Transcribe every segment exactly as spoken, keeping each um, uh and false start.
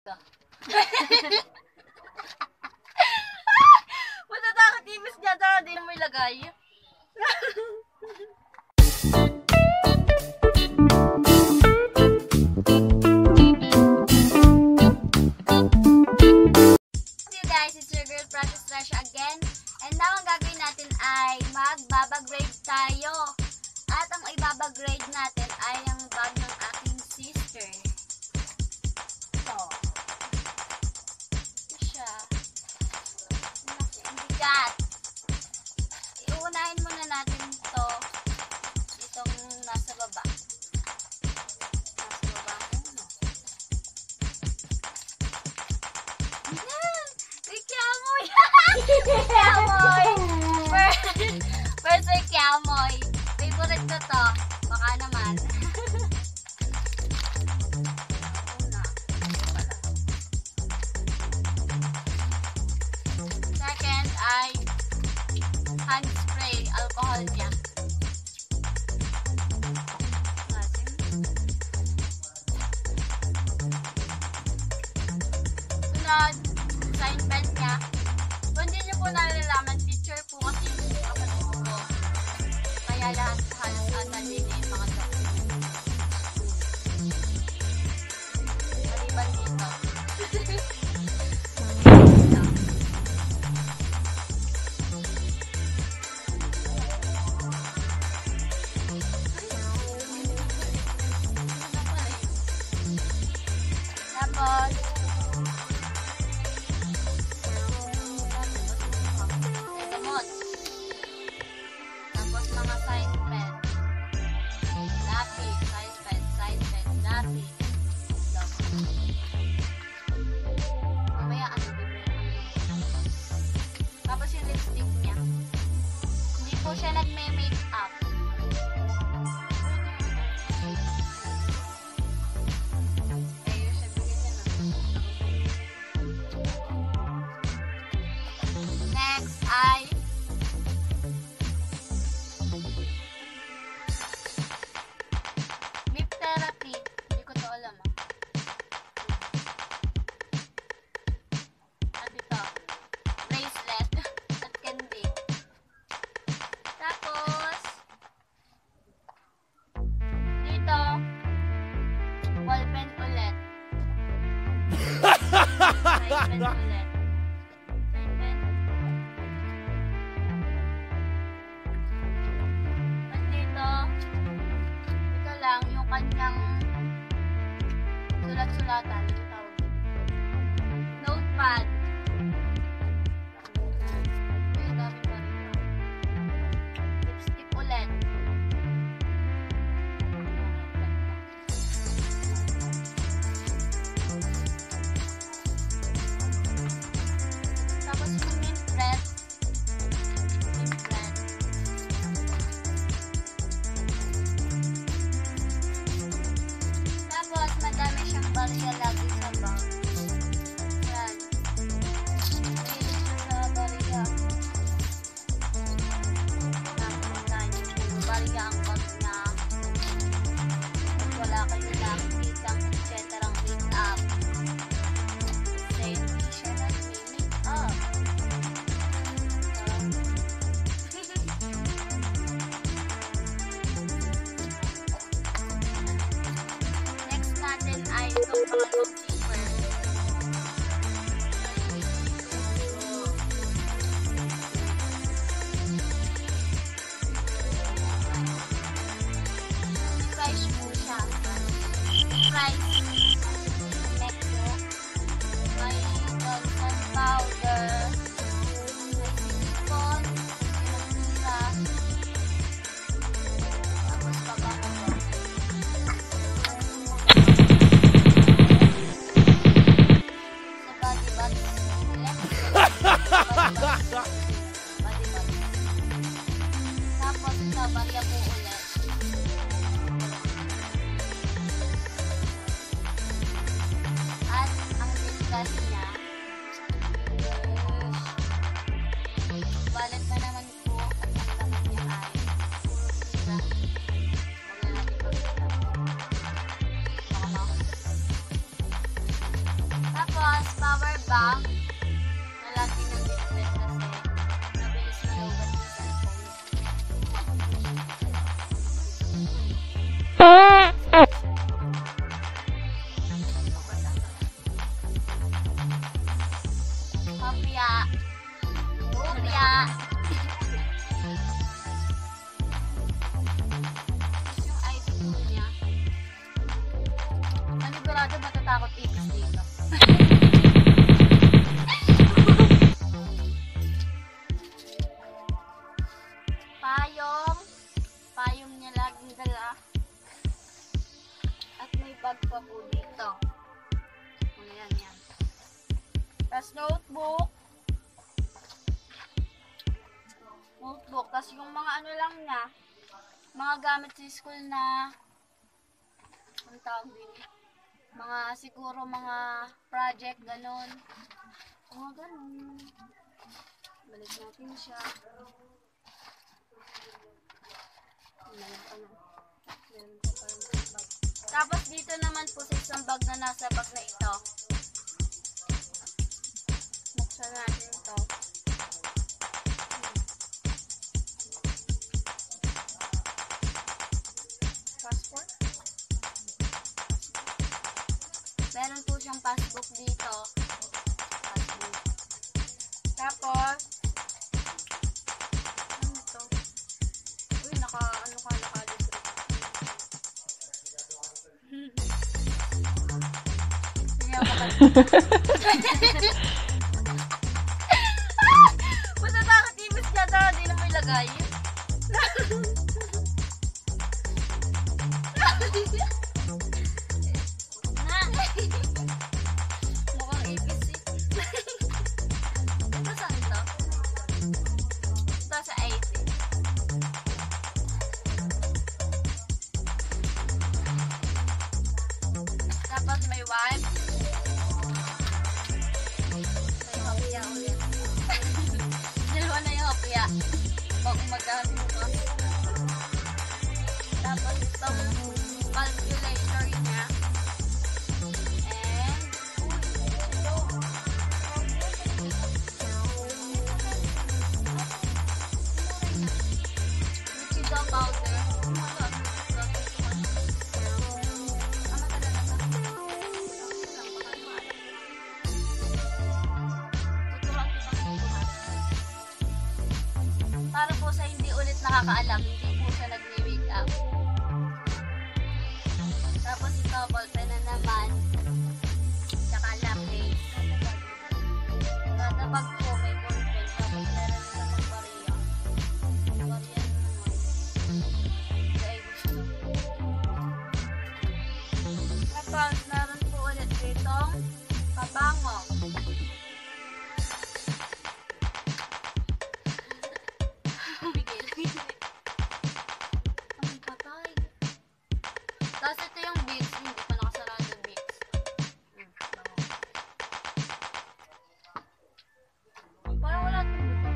dito. Matatakot imis niya. Tara, di na mo ilagay. Hey guys, it's your girl Practice Trash again. And now ang gagawin natin ay magbabagrade tayo. At ang ibabagrade natin ay ang bag ng aking sister. Ito. Ito siya. Ang bigat. Iuunahin muna natin ito. Itong nasa baba. Nasa baba ko, no? Yan! Ay, kiamoy! Kiamoy! First ay kiamoy. Favorite ko to. Baka naman. Una. Second ay hand spray. Alcohol niya. Sunod. Sign pen niya. Kung hindi nyo po nalalaman, teacher po kasi yung kapatid ko. Kaya lahat halos ata din yung mga documents. Maliban dito. Tapos, gamot. Tapos mga sign pen. Lapis, sign pen, sign pen, lapis. Mamaya ano din. Tapos yung lipstick niya. Hindi po siya nagme-makeup. Ayun siya bigyan niya na. Next ay lip therapy. Hindi ko to alam ah. At ito, bracelet at candy. Tapos dito, ball pen ulit. Ball pen ulit. Ball pen. At dito, ito lang yung kanyang sulat-sulatan. Ito tawag. Notepad. May dami pa rin. Lipstick ulit. Tapos yung mint bread. Mint bread. Tapos madami siyang barya lagi sa bag. Yan. Mahilig siya sa barya. Tapos tayo yung barya ang bag niya. Wala kayo nakikita et cetera ang make-up. Kasi hindi siya nag-make-up. Next natin ay itong mga zipper. Price po siya. Price. Next po. May Johnson powder. May silicone. Pinagtira. Tapos pabango po. Sa body buds. Body buds. Body buds. Tapos sa barya po ulit. At ang discuss niya, balat na naman po at ang laman niya ay isa. Huwag na natin pag-isa. Baka makakita. Tapos, power bank. Nalati ng display kasi nabilis malubat yung cellphone. Kopya. Kopya. Yung I D niya. Manigurado matatakot tipis dito. Payong. Payong niya laging dala. At may bag pa po dito. Ayan, yan. Tapos notebook. Notebook. Tapos yung mga ano lang niya, mga gamit sa school na, ang tawag din, mga siguro mga project, ganun. Mga ganun. Balik natin siya. Meron pa na. Meron pa pa rin sa bag. Tapos dito naman po sa isang bag na nasa bag na ito. Buksan natin ito. Passport. Meron po siyang passbook dito. Passbook. Tapos, ano ito? Uy, naka, ano ka, naka-descript. Hindi ako matatakot ibig niya ito. Hindi na mo ilagay. Mukhang ipis eh. Ito saan ito? Ito sa eighteen. Tapos may wipe. May hapya ulit. Dalawa na yung hapya. Bago magkakasin ko. Tapos itong calculator niya. And Luchida powder. Para po sa hindi ulit nakakaalam, hindi po siya nag-wake up. Tapos ito, ballpen na naman. Tsaka lapis. Kada bag po may ballpen. Tapos meron na naman bariya. Bariya naman. Kaya gusto. Tapos meron po ulit ditong pabango. Tapos ito yung beads, hindi pa nakasarado yung beads. Hmm, parang wala ito dito.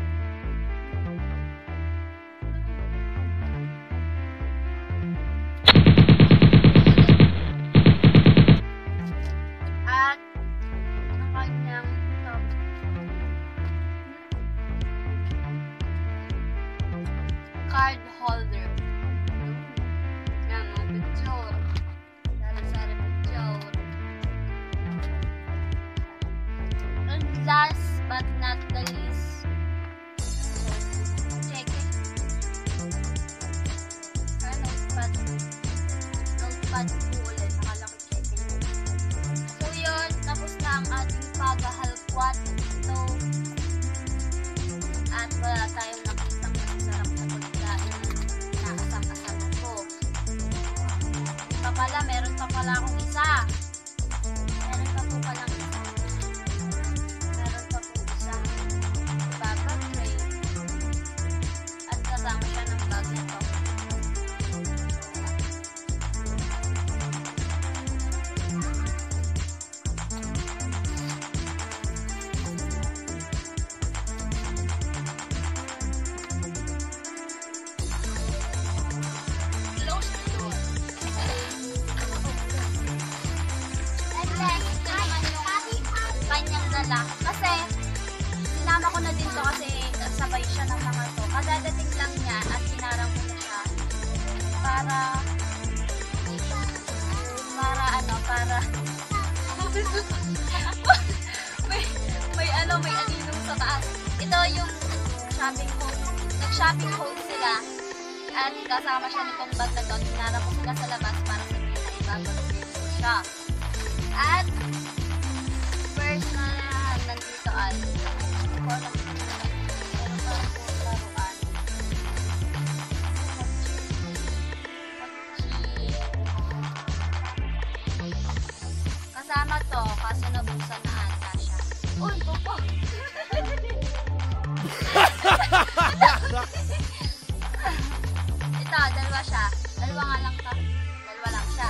At ang kanyang top. Card holder. Yan, mga picture. Sari-sari picture. And last but not the least, check it. Ay, notepad. Notepad po ulit. Nakalaki check it. So yun, tapos na ang ating paghahalkwat. So, at wala tayong nakitang masarap na pagkain na kasama-sama ko. Pa pala, meron pa pala akong isa. Meron pa po palang isa. Meron pa po isa. Baba tray. At kasama siya ng bag nito. Close the door. sila. Kasi, sinama ko na din to kasi sabay siya ng mga to. Kadadating lang niya at hinarang ko na siya. Para, para ano, para, may, may ano, may aninong sa taas. Ito yung shopping haul. Nag-shopping haul sila. At kasama siya nitong bag na to. Hinarang ko sila sa labas para sabihin na ibabagay ko siya. At, first na nandito ay, ko lang pero parang po laruan. Kasama to, kaso nabusan na ata siya. Uy, popo! Ito, dalawa siya. Dalawa nga lang to. Dalawa lang siya.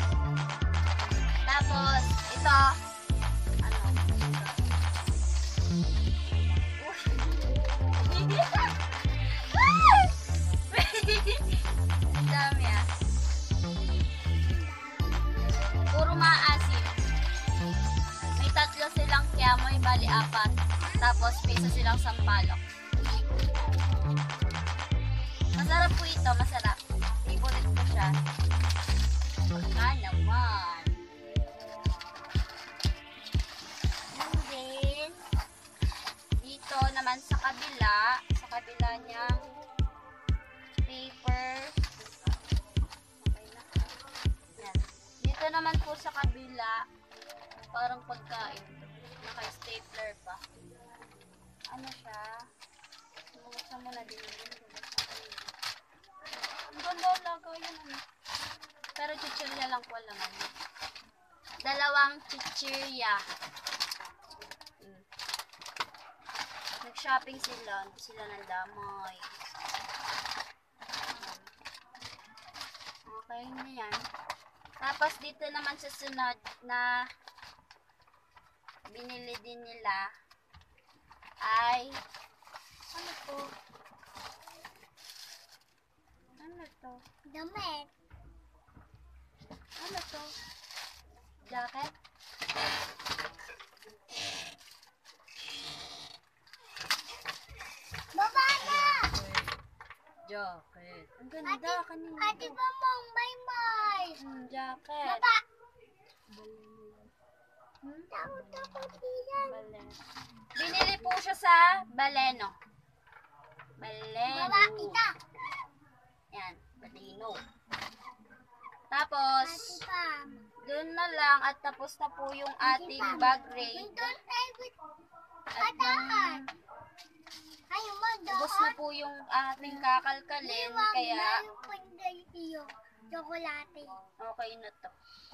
Tapos, ito, ano, ang dami ah. Puro maasim. May tatlo silang kiamoy, bali apat. Tapos, may isa silang sampalok. Masarap po ito, masarap. Favorite ko siya. Baka naman. And then, dito naman sa kabila, sa kabila niyang paper. Okay na. Yan. Dito naman po sa kabila, parang pagkain. Naka-stapler pa. Ano siya? Buksan mo na din yun. Ang ganda lagay yun. Ano? Pero chichirya lang po laman. Dalawang chichirya. Hmm. Nag-shopping sila. Hindi sila nandamoy. Okay na yan. Tapos dito naman sa sunod na binili din nila ay ano to? Ano to? Damit. Ano to? Jacket? Baba na! Jacket. Ang ganda kanina. Ate ba mong may-may? Hmm, jacket. Baba! Hmm? Takot-takot yan. Balen. Binili po siya sa Baleno. Baleno. Baba, kita. Yan, Baleno. Tapos, doon na lang at tapos na po yung ating bag raid. At yung, tapos na po yung ating kakalkalin, kaya, okay na to.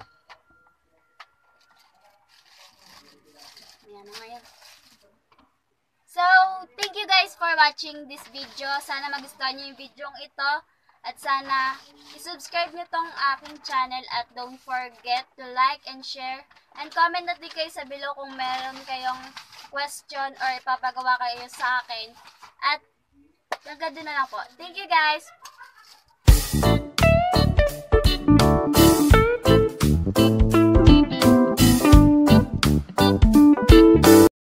Ayan na ngayon. So, thank you guys for watching this video. Sana magustuhan nyo yung video ito. At sana, isubscribe nyo tong aking channel. At don't forget to like and share. And comment na din kayo sa below kung meron kayong question or ipapagawa kayo sa akin. At, hanggang doon na lang po. Thank you guys!